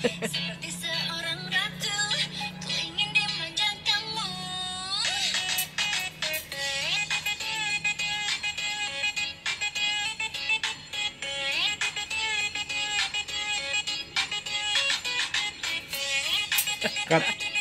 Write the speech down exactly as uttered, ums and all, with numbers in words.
Seperti seorang ratu, ku ingin dimanja kamu. Cut.